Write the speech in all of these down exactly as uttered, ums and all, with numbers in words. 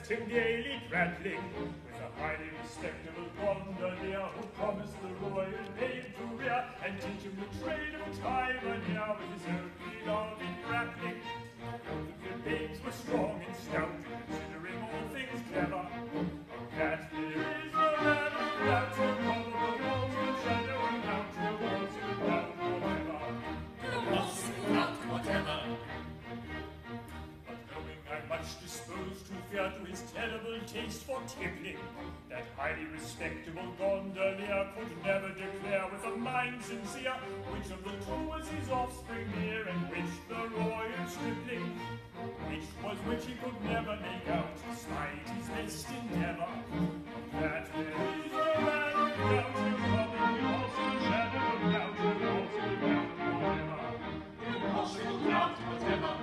left him gaily prattling with a highly respectable gondolier who promised the royal babe to rear and teach him the trade of time and year with his own love in grappling. The babes were strong and stout, considering all things clever. That there is a man of doubt to cover the walls with shadow and doubt to the walls with doubt whatever. The walls with doubt whatever. But knowing I'm much disposed to fear to his terrible taste for tippling, that highly respectable gondolier could never declare with a mind sincere which of the two was his offspring near and which the royal stripling. Which was which he could never make out, despite his best endeavour. That there is a man of doubt, you probably also shadow of doubt, you also doubt whatever. Impossible doubt whatever.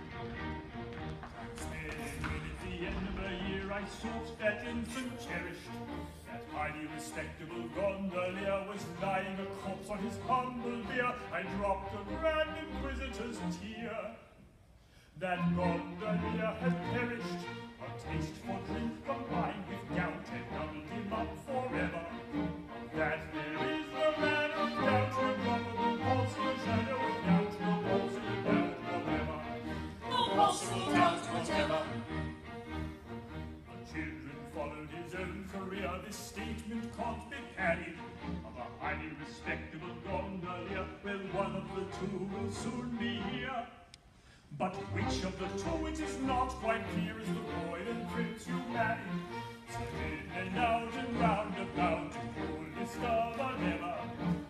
When at the end of a year I sought that infant cherished, that highly respectable gondolier was lying a corpse on his humble bier. I dropped a grand inquisitor's tear. That gondolier had perished, a taste for drink combined with gout had doubled him up forever. That there is the man of doubt, who probable cause the shadow of doubt, no possible doubt whatever. No possible doubt whatever. The children followed his own career, this statement can't be carried. Of a highly respectable gondolier, well, one of the two will soon be here. But which of the two it is not quite clear is the boy and prince you married. So in and out and round about, you'll discover never